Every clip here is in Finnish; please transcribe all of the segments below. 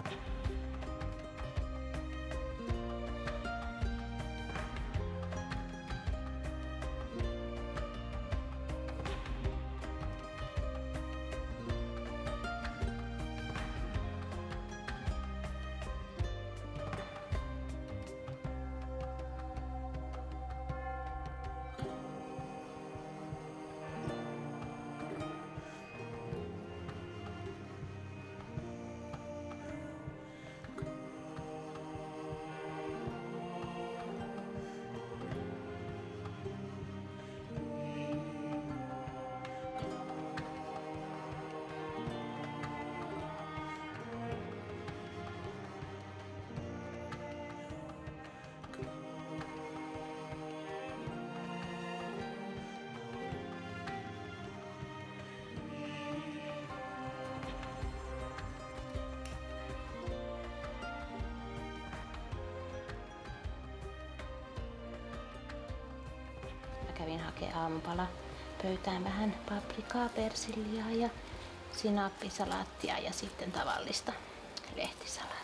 Kävin hakemaan aamupala pöytään vähän paprikaa, persiliaa ja sinappisalaattia ja sitten tavallista lehtisalaattia.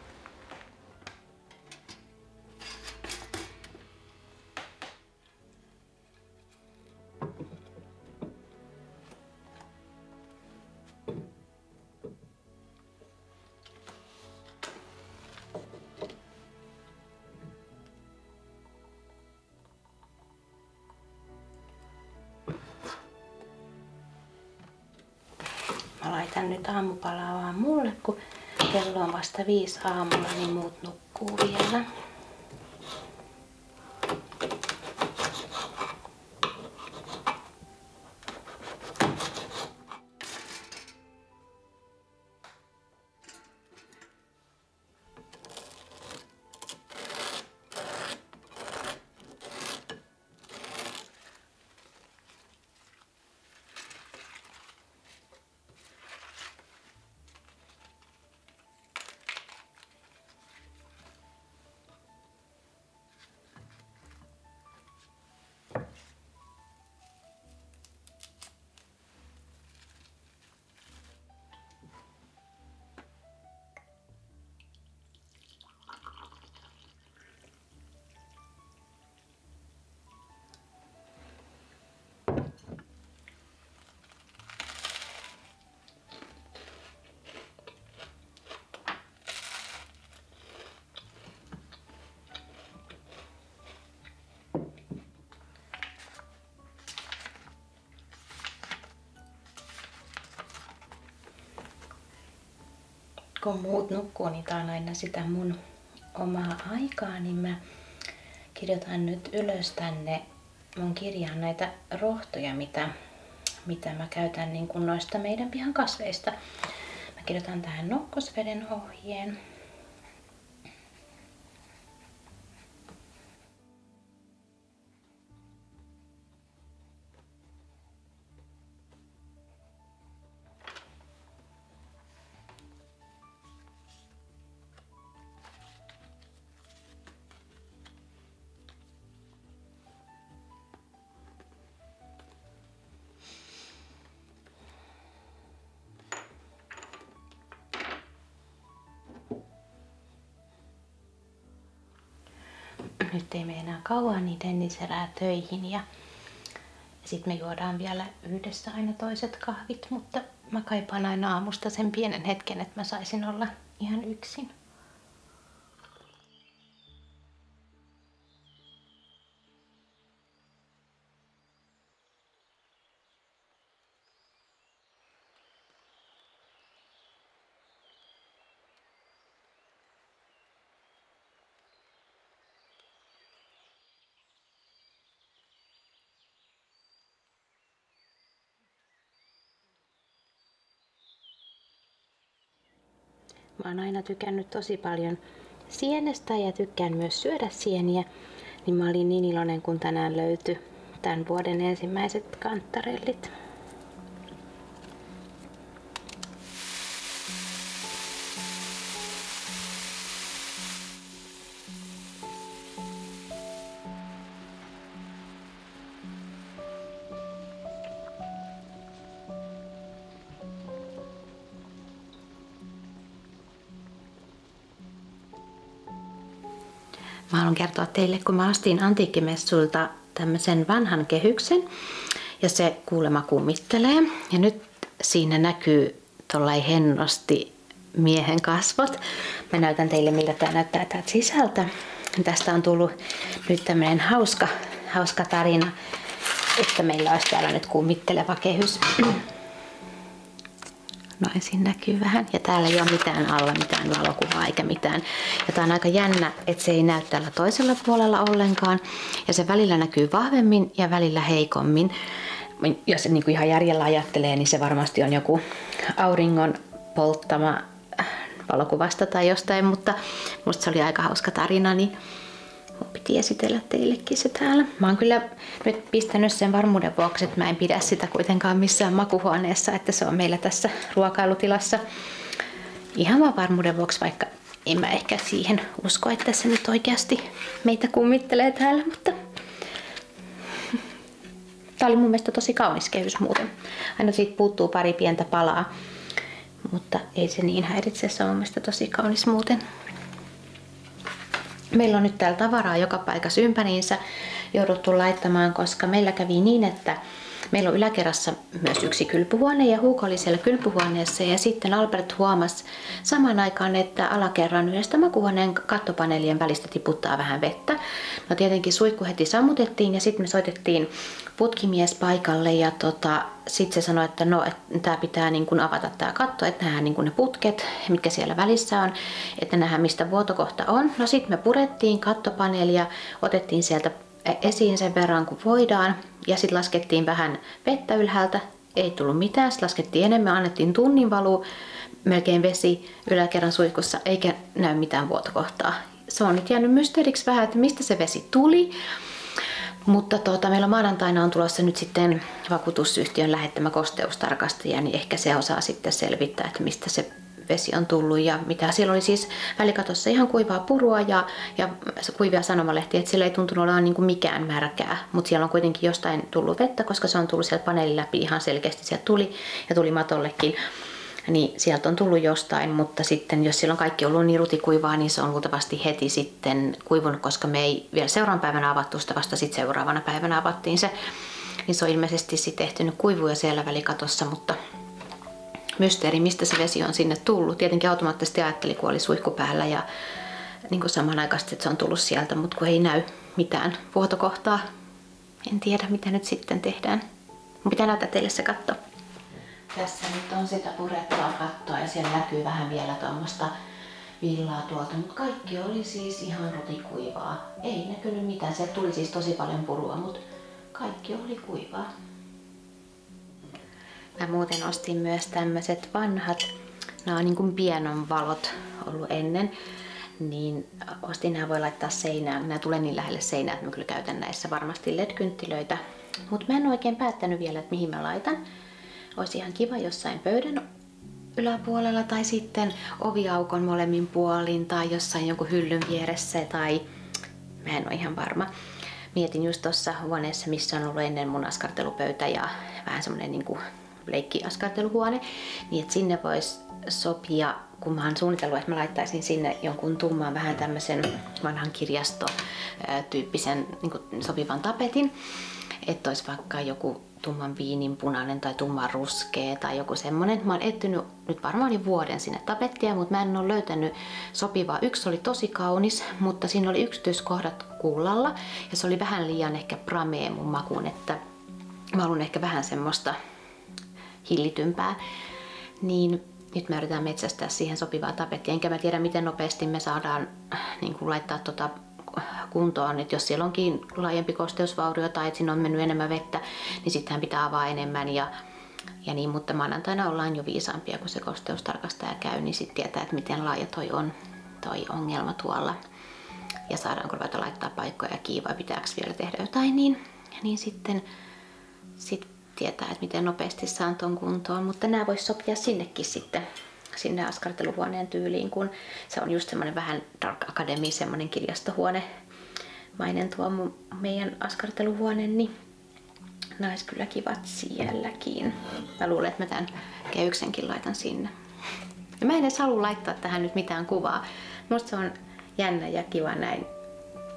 Mä laitan nyt aamupalaa vaan mulle, kun kello on vasta 5 aamulla, niin muut nukkuu vielä. Kun muut nukkuu, niin tää on aina sitä mun omaa aikaa, niin mä kirjoitan nyt ylös tänne mun kirjaan näitä rohtoja, mitä mä käytän niin kuin noista meidän pihan kasveista. Mä kirjoitan tähän nokkosveden ohjeen. Nyt ei mene enää kauan, niin Dennis herää töihin ja sitten me juodaan vielä yhdessä aina toiset kahvit, mutta mä kaipaan aina aamusta sen pienen hetken, että mä saisin olla ihan yksin. Mä oon aina tykännyt tosi paljon sienestä ja tykkään myös syödä sieniä, niin mä olin niin iloinen, kun tänään löytyi tämän vuoden ensimmäiset kantarellit. Mä haluan kertoa teille, kun mä ostin antiikkimessuilta tämmöisen vanhan kehyksen ja se kuulemma kummittelee. Ja nyt siinä näkyy tollai hennosti miehen kasvot. Mä näytän teille, miltä tää näyttää täältä sisältä. Tästä on tullut nyt tämmönen hauska tarina, että meillä olisi täällä nyt kummitteleva kehys. Noin siinä näkyy vähän. Ja täällä ei ole mitään alla, mitään valokuvaa eikä mitään. Ja tää on aika jännä, että se ei näy täällä toisella puolella ollenkaan. Ja se välillä näkyy vahvemmin ja välillä heikommin. Jos se niin kuin ihan järjellä ajattelee, niin se varmasti on joku auringon polttama valokuvasta tai jostain. Mutta musta se oli aika hauska tarina, niin mun piti esitellä teillekin se täällä. Mä oon kyllä nyt pistänyt sen varmuuden vuoksi, että mä en pidä sitä kuitenkaan missään makuhuoneessa, että se on meillä tässä ruokailutilassa. Ihan vaan varmuuden vuoksi, vaikka en mä ehkä siihen usko, että se nyt oikeasti meitä kummittelee täällä, mutta tää oli mun mielestä tosi kaunis kehys muuten. Aina siitä puuttuu pari pientä palaa, mutta ei se niin häiritse, se on mun mielestä tosi kaunis muuten. Meillä on nyt täällä tavaraa joka paikassa ympäriinsä jouduttu laittamaan, koska meillä kävi niin, että meillä on yläkerrassa myös yksi kylpyhuone ja Hugo oli siellä kylpyhuoneessa ja sitten Albert huomasi samaan aikaan, että alakerran yhdestä makuuhuoneen kattopaneelien välistä tiputtaa vähän vettä. No tietenkin suihku heti sammutettiin ja sitten me soitettiin putkimies paikalle ja sitten se sanoi, että no, tämä pitää niin kuin avata tämä katto, että nähdään niin kuin ne putket, mitkä siellä välissä on, että nähdään mistä vuotokohta on. No sitten me purettiin kattopaneelia, otettiin sieltä esiin sen verran kuin voidaan ja sitten laskettiin vähän vettä ylhäältä, ei tullut mitään, sitten laskettiin enemmän, annettiin tunnin valuu, melkein vesi yläkerran suihkussa eikä näy mitään vuotokohtaa. Se on nyt jäänyt mysteeriksi vähän, että mistä se vesi tuli. Mutta meillä maanantaina on tulossa nyt sitten vakuutusyhtiön lähettämä kosteustarkastaja, niin ehkä se osaa sitten selvittää, että mistä se vesi on tullut ja mitä. Siellä oli siis välikatossa ihan kuivaa purua ja kuivia sanomalehtiä, että siellä ei tuntunut olevan niin kuin mikään märkää, mutta siellä on kuitenkin jostain tullut vettä, koska se on tullut sieltä paneelin läpi ihan selkeästi, sieltä tuli ja tuli matollekin. Niin sieltä on tullut jostain, mutta sitten jos siellä on kaikki ollut niin rutikuivaa, niin se on luultavasti heti sitten kuivunut, koska me ei vielä seuraavan päivänä avattu sitä, vasta sitten seuraavana päivänä avattiin se. Niin se on ilmeisesti sitten ehtinyt kuivua siellä välikatossa, mutta mysteeri, mistä se vesi on sinne tullut. Tietenkin automaattisesti ajatteli, kun oli suihku päällä ja niin kuin samanaikaisesti, että se on tullut sieltä, mutta kun ei näy mitään vuotokohtaa, en tiedä mitä nyt sitten tehdään. Mun pitää näyttää teille se katto. Tässä nyt on sitä purettua kattoa ja siellä näkyy vähän vielä tuommoista villaa tuolta, mutta kaikki oli siis ihan rutikuivaa. Ei näkynyt mitään, sieltä tuli siis tosi paljon purua, mutta kaikki oli kuivaa. Mä muuten ostin myös tämmöiset vanhat, nämä on niin kuin pienonvalot ollut ennen, niin ostin, nämä voi laittaa seinään. Nämä tulee niin lähelle seinää, että mä kyllä käytän näissä varmasti LED-kynttilöitä, mutta mä en oikein päättänyt vielä, että mihin mä laitan. Olisi ihan kiva jossain pöydän yläpuolella tai sitten oviaukon molemmin puolin tai jossain jonkun hyllyn vieressä tai mä en ole ihan varma. Mietin just tuossa huoneessa, missä on ollut ennen mun askartelupöytä ja vähän semmonen niinku leikkiaskarteluhuone, niin että sinne voisi sopia, kun mä oon suunnitellut, että mä laittaisin sinne jonkun tumman vähän tämmöisen vanhan kirjastotyyppisen niinku sopivan tapetin, että olisi vaikka joku tumman viininpunainen tai tumman ruskea tai joku semmonen. Mä oon etsinyt nyt varmaan jo vuoden sinne tapettia, mutta mä en ole löytänyt sopivaa. Yksi oli tosi kaunis, mutta siinä oli yksityiskohdat kullalla ja se oli vähän liian ehkä pramee mun makuun, että mä haluan ehkä vähän semmoista hillitympää. Niin nyt me yritetään metsästää siihen sopivaa tapettia, enkä mä tiedä miten nopeasti me saadaan niin kuin laittaa kuntoon, että jos siellä onkin laajempi kosteusvaurio tai että siinä on mennyt enemmän vettä, niin sittenhän pitää avaa enemmän ja niin, mutta maanantaina ollaan jo viisaampia, kun se kosteustarkastaja käy, niin sitten tietää, että miten laaja toi ongelma tuolla ja saadaanko ruveta laittaa paikkoja kiinni vai pitääkö vielä tehdä jotain, niin sitten tietää, että miten nopeasti saan ton kuntoon, mutta nämä vois sopia sinnekin sitten, sinne askarteluhuoneen tyyliin, kun se on just semmoinen vähän Dark Academy, semmoinen kirjastohuonemainen tuo meidän askarteluhuone, niin nais kyllä kivat sielläkin. Mä luulen, että mä tämän kehyksenkin laitan sinne. Ja mä en edes halua laittaa tähän nyt mitään kuvaa. Musta se on jännä ja kiva näin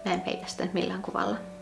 Mä en peitä sitä millään kuvalla.